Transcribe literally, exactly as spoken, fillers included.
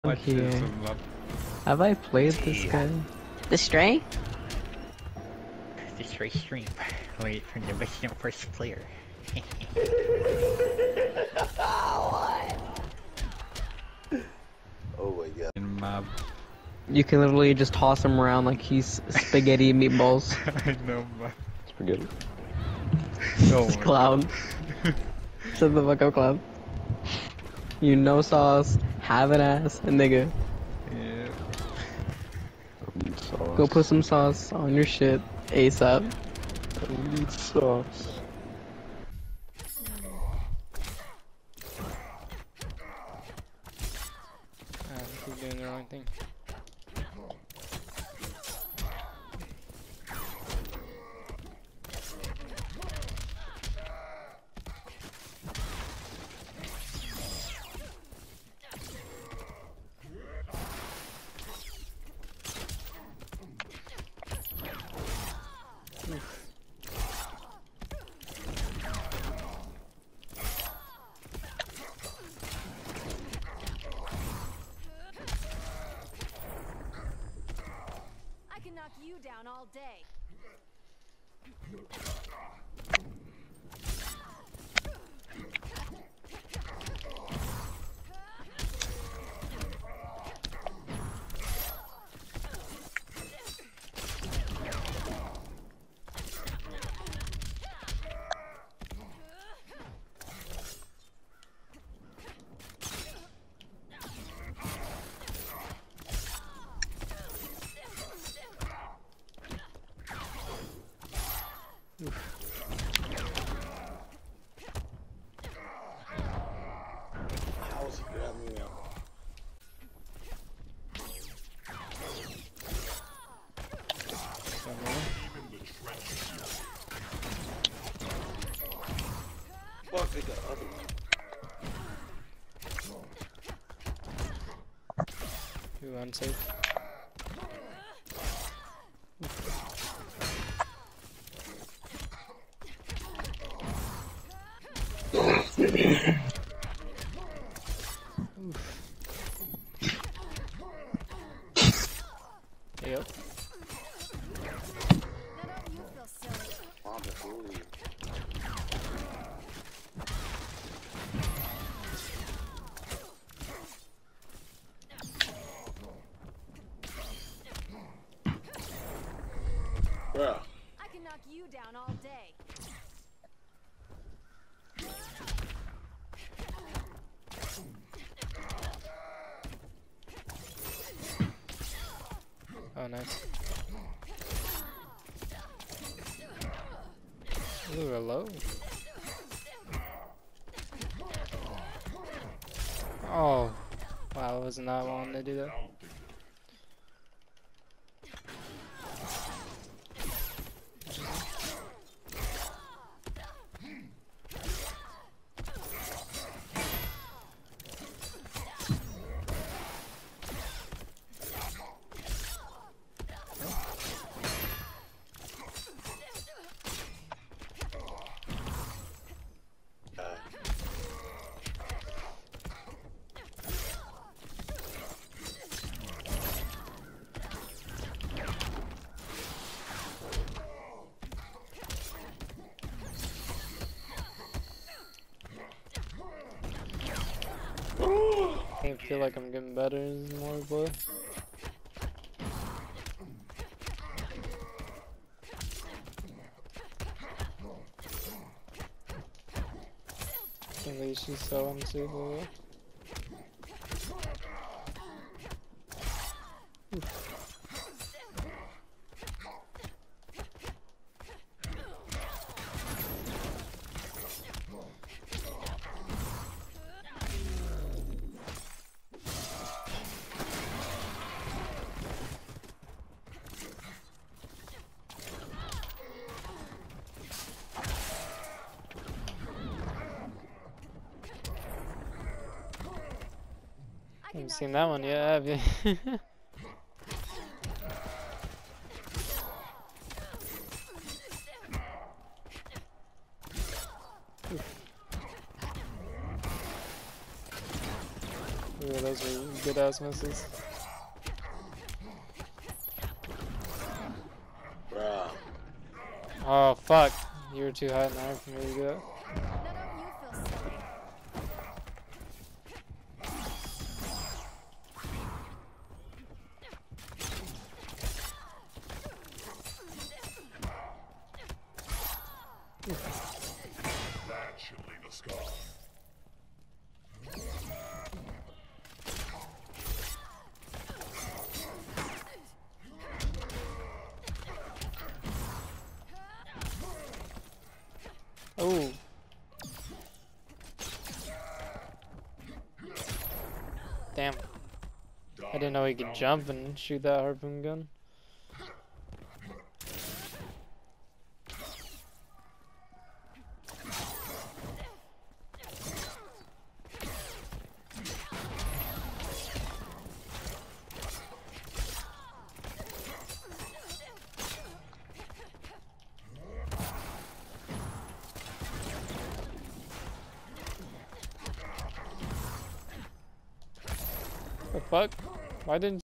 I'm here. Have I played this guy? The Stray? The Stray stream. Wait for the original first player. Oh my god. In mob. You can literally just toss him around like he's spaghetti and meatballs. I know, but Spaghetti. oh This clown. Shut the fuck up, clown. You know sauce, have an ass, a nigga. Yeah. Sauce. Go put some sauce on your shit ASAP. I need sauce. I keep doing the wrong thing. I can knock you down all day. How's he grabbing me now? Fuck, they got other one. Too unsafe. Yep. Now don't you feel silly? Mom, that's really... Bruh. I can knock you down all day. Oh, nice. Ooh, hello. Oh, wow, I was not wanting to do that. I feel like I'm getting better more, boy. At least she's so unsafe. I haven't seen that one yet, have you? Ooh, those are good ass misses. Bruh. Oh fuck. You were too high in the air for me to get. None of you feel silly. That should leave a scar. Oh. Damn. I didn't know he could jump and shoot that harpoon gun. The fuck? Why didn't